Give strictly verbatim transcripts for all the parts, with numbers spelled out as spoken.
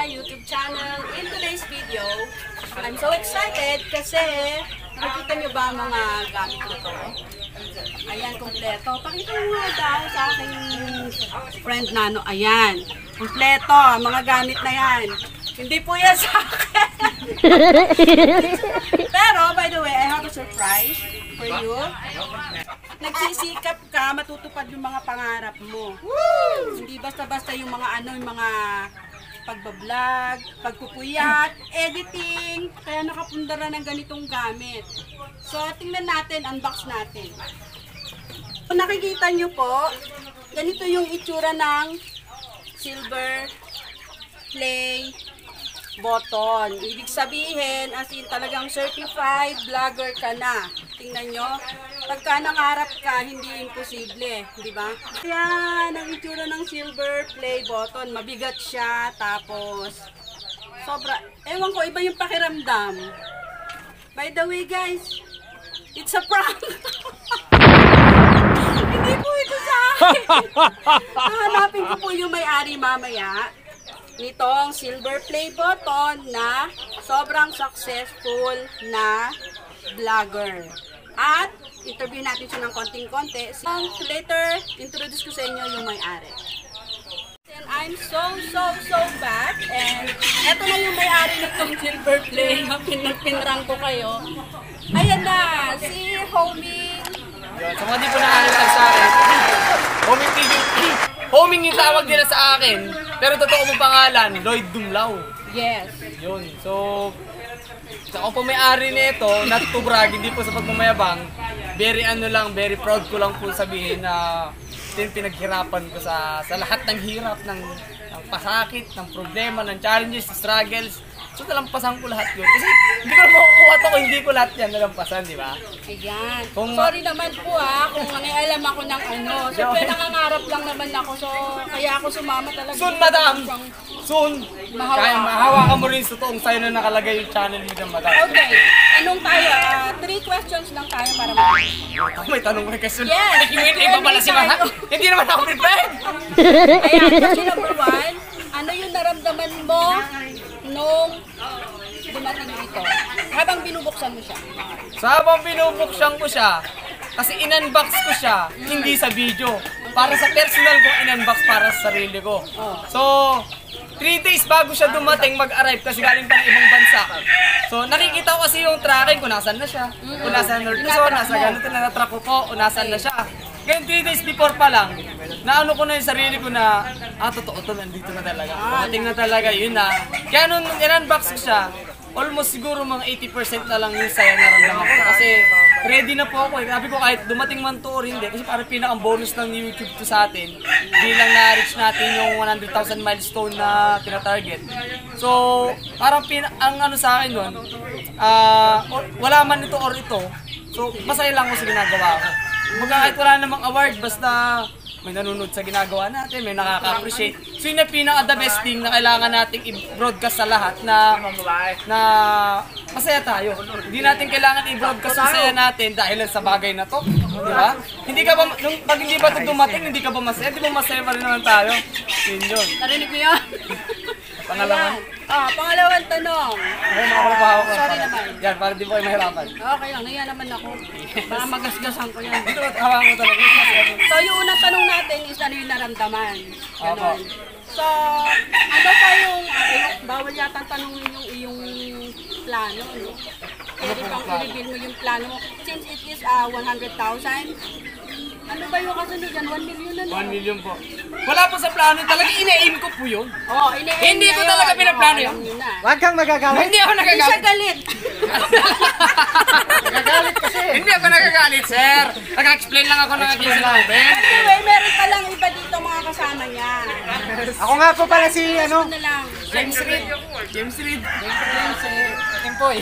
my YouTube channel. In today's video, I'm so excited kasi nakikita nyo ba mga gamit ko to? Ayan, kompleto. Pakita mo nga daw sa aking friend na ano. Ayan, kompleto. Mga gamit na yan. Hindi po yan sa akin. Pero, by the way, I have a surprise for you. Nagsisikap ka, matutupad yung mga pangarap mo. Woo! Hindi basta-basta yung mga ano, yung mga pagbablog, pagpupuyat, editing, kaya nakapundara ng ganitong gamit. So, tingnan natin, unbox natin. Kung nakikita nyo po, ganito yung itsura ng silver play button. Ibig sabihin, as in talagang certified vlogger ka na. Tingnan nyo, pagka nangarap ka, hindi imposible, di ba? Yan, ang itsura ng silver play button. Mabigat siya, tapos sobra, ewan ko, iba yung pakiramdam. By the way guys, it's a prank. Hindi po ito sa akin. Hanapin ko po yung may-ari mamaya nitong silver play button na sobrang successful na vlogger. At interview natin siya ng konting-konti. So later, introduce ko sa inyo yung may-ari. And I'm so, so, so back. And eto na yung may-ari nitong silver play. Pinrang ko kayo. Ayan na, si Homing. So mga di po nakakita sa akin, Homing Pigeon T V. Homing yung tawag nila sa akin, pero totoo mong pangalan, Lloyd Dumlao. Yes. Yun, so, sa ako po may-ari nito, not to brag, hindi po sa pagmamayabang, very ano lang, very proud ko lang po sabihin na din pinaghirapan ko sa sa lahat ng hirap, ng, ng pasakit, ng problema, ng challenges, struggles. So nalampasan ko lahat yun. Kasi hindi ko na makukuha ito kung hindi ko lahat yan nalampasan, di ba? Ayan. Kung, sorry naman po ha, kung nangialam ako ng ano. Siyempre nangangarap lang naman ako. So kaya ako sumama talaga. Soon, madam! Soon! Mahawa. Kaya mahawakan mo rin sa toong sa'yo na nakalagay yung channel mo dyan, madam. Okay. Anong tayo? Uh, three questions lang tayo para mag- Ako may tanong may question. Yes! Hindi ba pala si Maha? Hindi naman ako prepared! Ayan, question number one. Ano yung naramdaman mo nung dumating dito? Habang binubuksan mo siya. So habang binubuksan ko siya, kasi in-unbox ko siya, hindi sa video. Para sa personal ko, in-unbox para sa sarili ko. So, three days bago siya dumating, mag-arrive kasi galing pa ng ibang bansa. So, nakikita ko kasi yung tracking kung nasan na siya. Kung nasan na Luzon, nasa ganito na natrack ko po, kung nasan na siya. Ngayon, three days before pa lang, naano ko na yung sarili ko na, ah, totoo to, nandito na talaga. Dumating na talaga, yun na. Kaya nung in-unbox ko siya, almost siguro mga eighty percent na lang yung saya naramdaman ko. Kasi ready na po ako eh. Grabe ko kahit dumating man to or hindi. Kasi parang pinakang bonus ng YouTube to sa atin. Bilang na-reach natin yung one hundred thousand milestone na tina-target. So, parang pina ang ano sa akin doon, uh, wala man ito or ito. So, masaya lang ko sa ginagawa ko. Kumbaga kahit wala namang award, basta may nanonood sa ginagawa natin, may nakaka-appreciate. So yun na pinaka the best thing na kailangan nating i-broadcast sa lahat na na masaya tayo. Hindi natin kailangan i-broadcast yung saya natin dahil sa bagay na to. Di ba? Hindi ka ba, nung, pag hindi ba ito dumating, hindi ka ba masaya? Di ba masaya pa rin naman tayo? Yun yun. Narinig mo yun? Pangalaman? Ah, pangalawang tanong. Okay, makakulipahaw ko. Sorry naman. Yan, para di po kayo mahirapan. Okay lang, naya naman ako. Baka magasgasan ko yan. Dito, hawa mo talaga. So, yung unang tanong natin is ano yung naramdaman. Ganon. So, ano pa yung, eh, bawal yata tanongin yung iyong plano, no? Pwede pang i-reveal mo yung plano mo. Since it is uh, one hundred thousand, ano ba yung kasunod dyan? one million na one million po. Wala po sa plano. Talagang ina-aim ko po yun. Oo, oh, ina-aim Hindi ko talaga pinaplano yun. Huwag kang magagalit. Hindi ako Hindi nagagalit. siya galit. Magagalit kasi. Hindi ako nagagalit, sir. Nag-explain lang ako ng ating sinabi. Anyway, meron pa lang iba dito mga kasama niya. Ako nga po pala si ano. Ano na lang. James Reed. James Reed. James Reed. Empoy.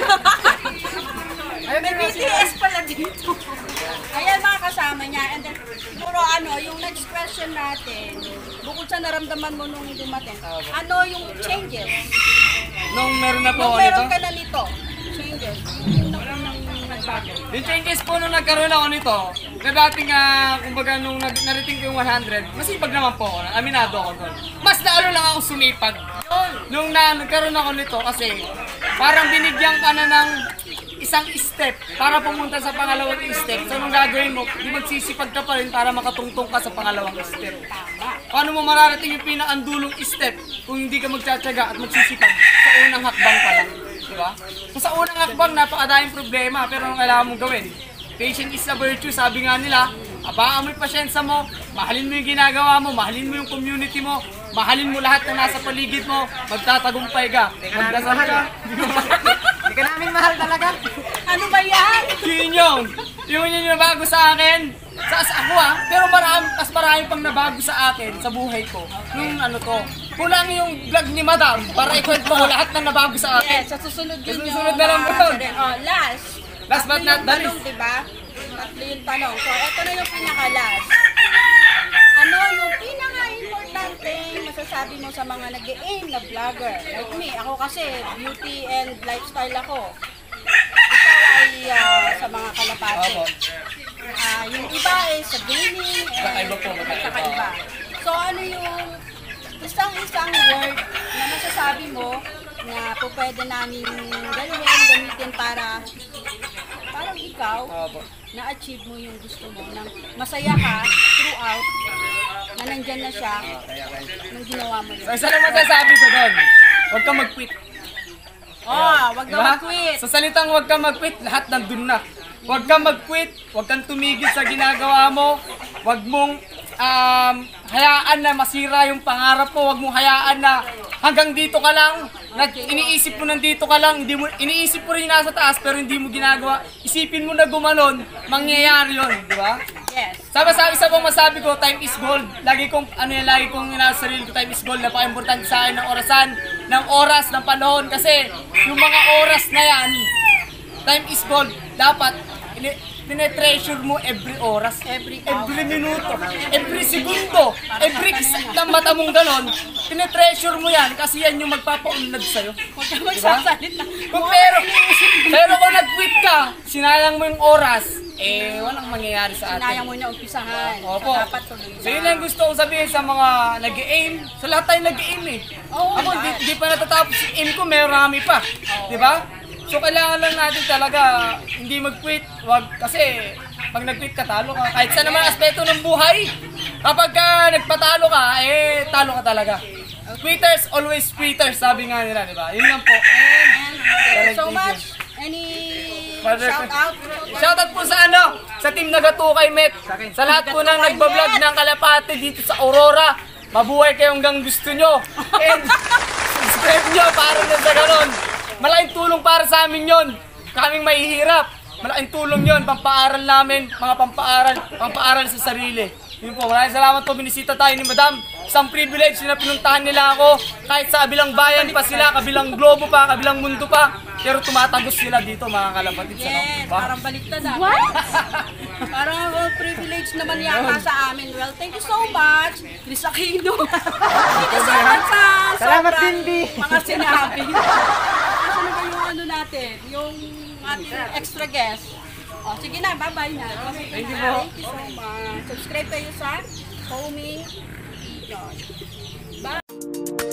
Ay, may B T S pala dito. Ayan mga kasama niya. And then, siguro ano, yung next question natin, bukod sa naramdaman mo nung dumating, ano yung changes? Nung meron na po Nung ako nito. meron ka na nito, changes. Yung unang nagbago. Yung changes po nung nagkaroon ako nito, na dati nga, kumbaga nung nariting ko yung one hundred, masipag naman po ako, aminado ako doon. Mas lalo lang ako sumipag. nung na, nagkaroon ako nito kasi parang binigyan ka na ng isang step para pumunta sa pangalawang step. So, anong gagawin mo? Di magsisipag ka pa rin para makatungtong ka sa pangalawang step. Paano mo mararating yung pinakandulong step kung hindi ka magtsatsaga at magsisipag sa unang hakbang pa lang? Diba? Kung sa unang hakbang, napakadaming problema, pero anong kailangan mong gawin? Patience is a virtue, sabi nga nila. Abaan mo yung pasyensa mo, mahalin mo yung ginagawa mo, mahalin mo yung community mo, mahalin mo lahat na nasa paligid mo, magtatagumpay ka, magdasal ka. Hindi ka namin mahal talaga. Ano ba yan? Yun yun. Yun yun yung nabago sa akin. Sa, sa ako ah. Pero marami, mas marami pang nabago sa akin, sa buhay ko. Yung ano to. Kulang yung vlog ni Madam para ikwento ko lahat ng nabago sa akin. Yes, sa susunod Sa yun susunod na lang po yun. Oh, last. Last but not the least. Diba? Tatlo yung tanong. So, ito na yung pinaka-last. Ano yung pinaka-importante masasabi mo sa mga nag-e-aim na vlogger? Like me, ako kasi beauty and lifestyle ako. Ikaw ay uh, sa mga kalapate. Opo. Uh, yung iba ay sa gaming and Kakaiba po, kakaiba. kakaiba. So, ano yung isang-isang word na masasabi mo na po pwede namin gawin, gamitin para parang ikaw Opo. na-achieve mo yung gusto mo, nang masaya ka throughout, na nandyan na siya nung ginawa mo So, yun. isa lang masasabi ko doon. Huwag kang mag-quit. Oh, wag na Diba? mag-quit. Sa salitang huwag kang mag-quit, lahat nandun na. Huwag kang mag-quit, huwag kang tumigil sa ginagawa mo, huwag mong um, hayaan na masira yung pangarap mo, huwag mong hayaan na hanggang dito ka lang, na iniisip mo nandito ka lang, hindi mo, iniisip mo rin yung nasa taas pero hindi mo ginagawa, isipin mo na gumanon, mangyayari yun, di ba? Yes. Sabi sa isa pang masabi ko, time is gold. Lagi kong, ano yan, lagi kong nasa sarili ko, time is gold. Napaka-importante sa akin ng orasan, ng oras, ng panahon. Kasi, yung mga oras na yan, time is gold. Dapat, tinetreasure mo every oras, Every hour. every minuto, every segundo, every kisat ng mata mong ganon, tinetreasure mo yan kasi yan yung magpapaunlad sa'yo. Huwag ka magsasalita. Kung pero, pero kung nag-quit ka, sinayang mo yung oras, eh, walang mangyayari sa atin. Sinayang mo niya umpisahan. Opo. Dapat tuloy na. So yun ang gusto kong sabihin sa mga nag-aim. Sa lahat tayo nag-aim eh. Oo, Ako, lahat. di, di pa natatapos yung aim ko, may marami pa. Di ba? So kailangan lang natin talaga hindi mag-quit. Wag, kasi pag nag-quit ka, talo ka. Kahit sa naman aspeto ng buhay. Kapag ka nagpatalo ka, eh, talo ka talaga. Quitters, always quitters, sabi nga nila, di ba? Yun lang po. And thank you so Thank you. much. Any Father- shout out? Shoutout po sa ano, sa team Nagatukay Met. Sa lahat po ng nagbablog ng Kalapate dito sa Aurora. Mabuhay kayo hanggang gusto nyo. And subscribe nyo para na sa ganon. Malaking tulong para sa amin yon. Kaming mahihirap. Malaking tulong yon, pampaaral namin, mga pampaaral, pampaaral sa sarili. Yun po, maraming salamat po, binisita tayo ni Madam. Isang privilege na pinuntahan nila ako. Kahit sa kabilang bayan pa sila, kabilang globo pa, kabilang mundo pa. Pero tumatagos sila dito, mga kalapatid. Yes, Diba? parang baliktad ah. What? Parang ako privilege naman yata sa amin. Well, thank you so much, Chris Aquino. Thank you so much sa Salamat sobrang din, Bi. mga sinabi. Ano ba yung ano natin? Yung ating extra guest. O, sige na, bye-bye na. Thank you po. Thank you so much. Subscribe kayo sa Homing Pigeon. Bye!